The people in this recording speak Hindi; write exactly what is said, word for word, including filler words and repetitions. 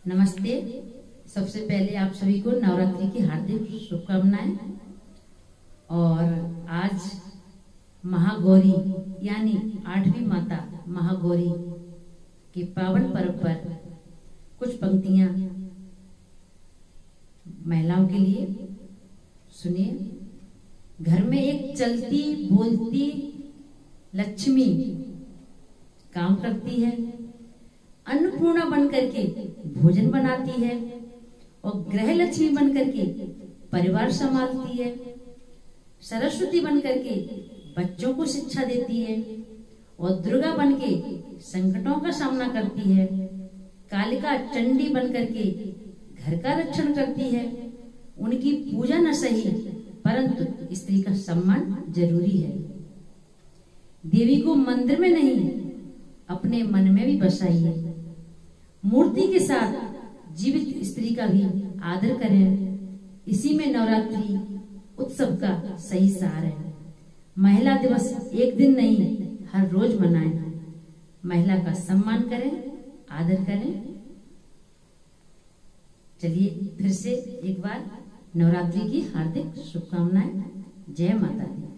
नमस्ते। सबसे पहले आप सभी को नवरात्रि की हार्दिक शुभकामनाएं। और आज महागौरी यानी आठवीं माता महागौरी के पावन पर्व पर कुछ पंक्तियां महिलाओं के लिए सुनिए। घर में एक चलती बोलती लक्ष्मी काम करती है, अन्नपूर्णा बनकर के भोजन बनाती है और गृह लक्ष्मी बनकर के परिवार संभालती है, सरस्वती बनकर के बच्चों को शिक्षा देती है और दुर्गा बन के संकटों का सामना करती है, कालिका चंडी बनकर के घर का रक्षण करती है। उनकी पूजा न सही परंतु स्त्री का सम्मान जरूरी है। देवी को मंदिर में नहीं अपने मन में भी बसाइए। मूर्ति के साथ जीवित स्त्री का भी आदर करें। इसी में नवरात्रि उत्सव का सही सार है। महिला दिवस एक दिन नहीं हर रोज मनाएं। महिला का सम्मान करें, आदर करें। चलिए फिर से एक बार नवरात्रि की हार्दिक शुभकामनाएं। जय माता दी।